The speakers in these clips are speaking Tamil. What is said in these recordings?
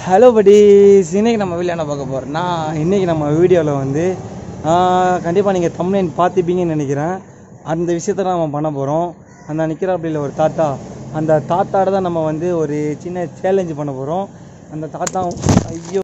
ஹலோ buddies, இன்றைக்கி நம்ம வீடியோ என்ன பார்க்க போகிறோம்னா, இன்றைக்கி நம்ம வீடியோவில் வந்து கண்டிப்பாக நீங்கள் தம்ப்நெயில் பார்த்துப்பீங்கன்னு நினைக்கிறேன். அந்த விஷயத்தை தான் நம்ம பண்ண போகிறோம். அந்த நிற்கிறாப்பில் ஒரு தாத்தா, அந்த தாத்தாட தான் நம்ம வந்து ஒரு சின்ன சேலஞ்சு பண்ண போகிறோம். அந்த தாத்தா ஐயோ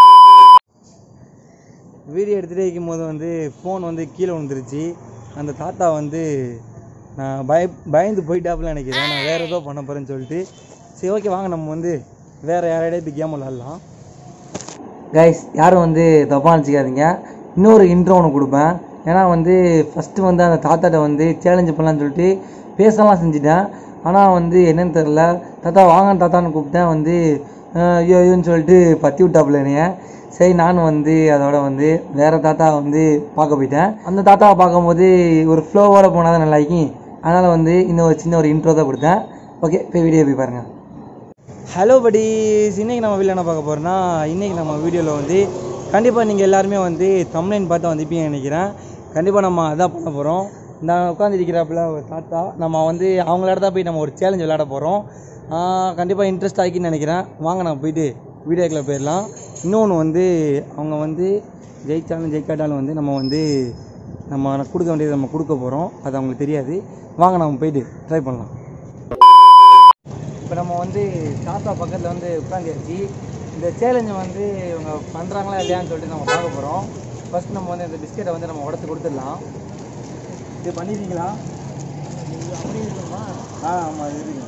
வீடியோ எடுத்துகிட்டே இருக்கும் போது வந்து ஃபோன் வந்து கீழே விழுந்துருச்சு. அந்த தாத்தா வந்து நான் பயந்து போயிட்டாப்புல நினைக்கிறேன். நான் வேறு ஏதோ பண்ண போகிறேன்னு சொல்லிட்டு, சரி ஓகே வாங்க நம்ம வந்து வேறு யாரையாவது கேம் விளாட்லாம். கைஸ், யாரும் வந்து தப்பாக நினச்சிக்காதீங்க. இன்னொரு இன்ட்ரோ ஒன்று கொடுப்பேன். ஏன்னா வந்து ஃபஸ்ட்டு வந்து அந்த தாத்தாட்ட வந்து சேலஞ்சு பண்ணலான்னு சொல்லிட்டு பேசலாம் செஞ்சுட்டேன். ஆனால் வந்து என்னென்னு தெரில, தாத்தா வாங்க தாத்தான்னு கூப்பிட்டேன். வந்து ஐயோன்னு சொல்லிட்டு பற்றி விட்டாப்புல என்னைய. சரி நானும் வந்து அதோட வந்து வேறு தாத்தா வந்து பார்க்க போயிட்டேன். அந்த தாத்தாவை பார்க்கும்போது ஒரு ஃப்ளோவோடு போனால் தான் நல்லாக்கி, அதனால் வந்து இன்னும் சின்ன ஒரு இன்ட்ரோ தான் கொடுத்தேன். ஓகே, போய் வீடியோ போய் பாருங்கள். ஹலோ buddies, இன்றைக்கி நம்ம வீடியோ என்ன பார்க்க போகிறோன்னா, இன்றைக்கி நம்ம வீடியோவில் வந்து கண்டிப்பாக நீங்கள் எல்லாருமே வந்து தம்ப்நெயில் பார்த்து வந்துப்பீங்கன்னு நினைக்கிறேன். கண்டிப்பாக நம்ம அதான் பண்ண போகிறோம். இந்த உட்காந்துருக்கிறாப்புல ஒரு தாத்தா, நம்ம வந்து அவங்களோட தான் போய் நம்ம ஒரு சேலஞ்ச் விளையாட போகிறோம். கண்டிப்பாக இன்ட்ரெஸ்ட் ஆகிக்கின்னு நினைக்கிறேன். வாங்க நம்ம போயிட்டு வீடியோக்குள்ளே போயிடலாம். இன்னொன்று வந்து அவங்க வந்து ஜெயித்தாலும் ஜெயிக்காட்டாலும் வந்து நம்ம கொடுக்க வேண்டியது நம்ம கொடுக்க போகிறோம். அது அவங்களுக்கு தெரியாது. வாங்க நம்ம போயிட்டு ட்ரை பண்ணலாம். இப்போ நம்ம வந்து தாத்தா பக்கத்தில் வந்து உட்காந்துருச்சு. இந்த சேலஞ்சை வந்து இவங்க பண்ணுறாங்களா இல்லையான்னு சொல்லிட்டு நம்ம பார்க்க போகிறோம். ஃபஸ்ட் நம்ம வந்து இந்த பிஸ்கெட்டை வந்து நம்ம உடச்சி கொடுத்துடலாம். இது பண்ணிடுறீங்களா? அப்படி இருக்குமா? ஆமாம் அது இருக்குங்க.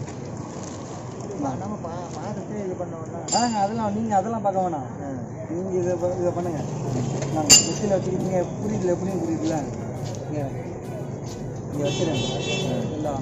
பார்த்துட்டு இது பண்ணோம்னா அதெல்லாம் நீங்கள் அதெல்லாம் பார்க்க வேணாம். நீங்கள் இதை பண்ணுங்கள். நாங்கள் மிக்சியில் வச்சுக்கிட்டீங்க. புரியுதுல எப்படியும் புரியுதுல. இங்கே வச்சுருங்க எல்லாம்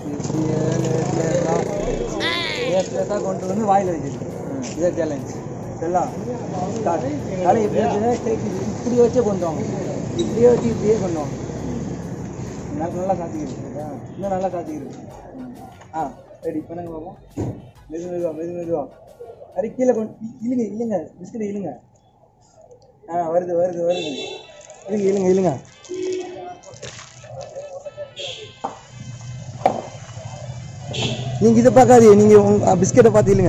லேஸாக கொண்டு வந்து வாயில் வைக்கிறது. இதே சேலஞ்ச் எல்லாம் தலை இப்படி வச்சே கொண்டு வாங்க. இப்படியே வச்சு இப்படியே கொண்டு வாங்க. நல்லா சாத்திக்கிறது. இன்னும் நல்லா சாத்திக்கிறது. ரெடி பண்ணுங்க பார்ப்போம். மெதுவா அது கீழே கொண்டு இழுங்க பிஸ்கெட் இழுங்க. வருது இழுங்க. நீங்கள் இதை பார்க்காதீங்க, நீங்கள் உங்கள் பிஸ்கெட்டை பார்த்து இல்லைங்க.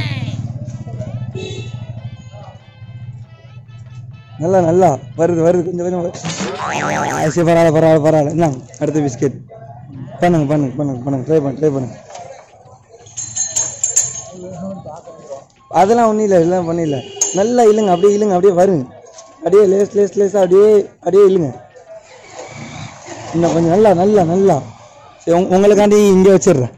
நல்லா வருது கொஞ்சம் சரி பரவாயில்ல. என்ன அடுத்த பிஸ்கெட் பண்ணுங்க. ட்ரை பண்ணுங்க. அதெல்லாம் ஒன்றும் இல்லை, இதெல்லாம் பண்ணிடல. நல்லா இல்லைங்க, அப்படியே வருங்க. அப்படியே லேஸாக அப்படியே இல்லைங்க. இன்னும் கொஞ்சம் நல்லா சரி உங்களுக்காண்டி இங்கே வச்சிடுறேன்.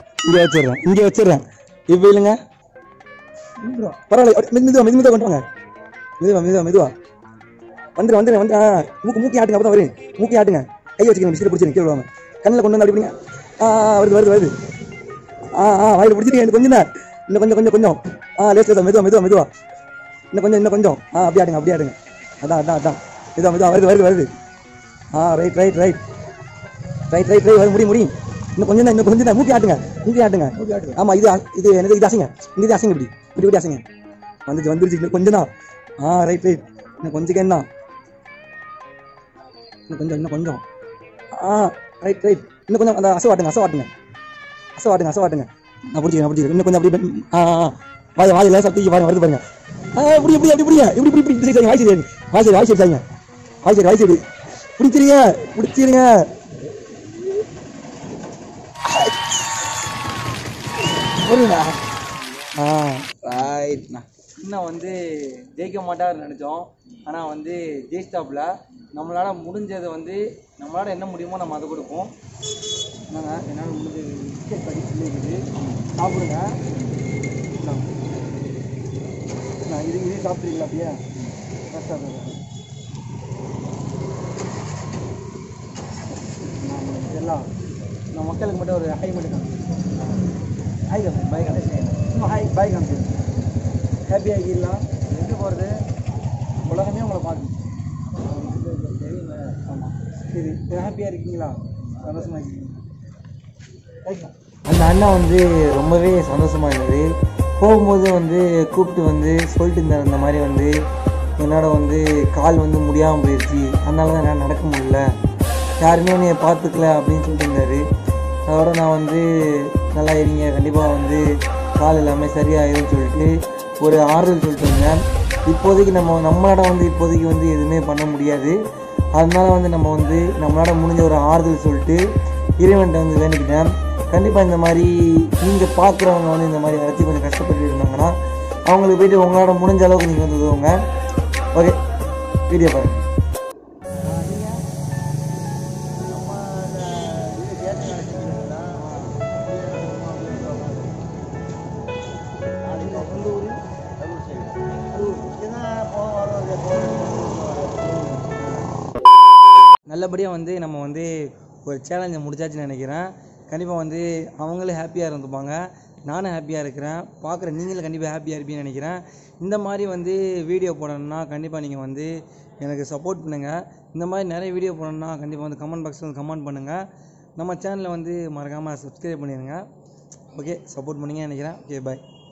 இப்போ இல்லைங்க பரவாயில்ல. மெதுவாக கொண்டு வாங்க. மெதுவா வந்துடுறேன். மூக்கி ஆட்டுங்க. அப்போ தான் வரும். மூக்கி ஆட்டுங்க. கை வச்சுக்கணும். பிஸ்கெட் பிடிச்சிருங்க. கீழே வாங்க. கண்ணில் கொண்டு வந்து அப்படி பிடிங்க. வருது. வாயில் பிடிச்சிருக்கேன். எனக்கு கொஞ்சம் தான். இன்னும் கொஞ்சம் லேஸாக மெதுவா. இன்னும் கொஞ்சம் அப்படியே ஆட்டுங்க. அதான் மெதுவா வருது. ரைட் முடியும். இன்னும் கொஞ்சம் தான். மூக்கி ஆட்டுங்க. ஆமாம், இது எனக்கு இது அசிங்க. இது அசிங்க. இப்படி அசிங்க. வந்துருச்சு. இன்னும் கொஞ்சம் தான். ரைட் இன்னும் கொஞ்சம் என்ன. இன்னும் கொஞ்சம் ரைட் இன்னும் கொஞ்சம். அந்த அசவாட்டுங்க. நான் பிடிச்சிக்கிறேன். இன்னும் கொஞ்சம் அப்படியே வாய் லேசாக தூக்கி பாருங்க. வருது பாருங்க. இப்படி வாய் சரி பிடிச்சிருங்க. இன்னும் வந்து ஜெயிக்க மாட்டாருன்னு நினச்சோம். ஆனால் வந்து ஜெயிஸ்டாப்பில் நம்மளால் முடிஞ்சதை வந்து நம்மளால் என்ன முடியுமோ நம்ம அதை கொடுப்போம். என்னால் முடிஞ்சது பிஸ்கெட் படிச்சு இருக்குது. சாப்பிடுங்க. இது சாப்பிட்றீங்களா? அப்படியே எல்லாம் நான் மக்களுக்கு மட்டும் ஒரு ஹை மட்டும் பாய் காமிச்சு ஹாப்பியாக இருக்கீங்களா? எங்கே போகிறது? உலகமே உங்களை பார்க்கணும். ஆமாம், சரி ஹாப்பியாக இருக்கீங்களா? சந்தோஷமாக இருக்கீங்களா? அந்த அண்ணன் வந்து ரொம்பவே சந்தோஷமாக இருந்தது. போகும்போது வந்து கூப்பிட்டு வந்து சொல்லிட்டு இருந்தார், இந்த மாதிரி வந்து என்னோட வந்து கால் வந்து முடியாமல் போயிடுச்சு, அதனால தான் என்னால் நடக்க முடியல, யாருமே என்னை பார்த்துக்கல அப்படின்னு சொல்லிட்டு இருந்தார். அதோட நான் வந்து நல்லா இருங்க, கண்டிப்பாக வந்து கால் எல்லாமே சரியாயிருன்னு சொல்லிட்டு ஒரு ஆறுதல் சொல்லிட்டு வந்தேன். இப்போதைக்கு நம்மளால் வந்து இப்போதைக்கு வந்து எதுவுமே பண்ண முடியாது. அதனால வந்து நம்மளால் முடிஞ்ச ஒரு ஆறுதல் சொல்லிட்டு இறைவன்கிட்ட வந்து வேண்டிக்கிட்டேன். கண்டிப்பாக இந்த மாதிரி நீங்கள் பார்க்குறவங்க வந்து இந்த மாதிரி யாராச்சும் கொஞ்சம் கஷ்டப்பட்டு இருந்தாங்கன்னா அவங்களுக்கு போய்ட்டு உங்களால் முடிஞ்ச அளவுக்கு நீங்கள் வந்து உதவுங்க. ஓகே, வீடியோ பாருங்கள். நல்லபடியாக வந்து நம்ம வந்து ஒரு சேலஞ்சை முடிச்சாச்சுன்னு நினைக்கிறேன். கண்டிப்பாக வந்து அவங்களும் ஹாப்பியாக இருந்துப்பாங்க, நானும் ஹாப்பியாக இருக்கிறேன், பார்க்குற நீங்களும் கண்டிப்பாக ஹாப்பியாக இருப்பீங்கன்னு நினைக்கிறேன். இந்த மாதிரி வந்து வீடியோ போடணுன்னா கண்டிப்பாக நீங்கள் வந்து எனக்கு சப்போர்ட் பண்ணுங்கள். இந்த மாதிரி நிறைய வீடியோ போடணுன்னா கண்டிப்பாக வந்து கமெண்ட் பாக்ஸில் வந்து கமெண்ட் பண்ணுங்கள். நம்ம சேனலை வந்து மறக்காமல் சப்ஸ்கிரைப் பண்ணிடுங்க. ஓகே, சப்போர்ட் பண்ணிங்கன்னு நினைக்கிறேன். ஓகே, பாய்.